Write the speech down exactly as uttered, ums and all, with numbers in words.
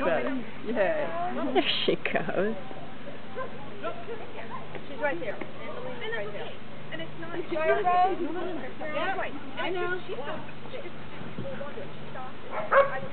better. Yeah. There she goes. She's right there. And right there. And it's not Enjoy her, Rose. Yeah, right. I know. She stopped. She just, well, wonder, she stopped. I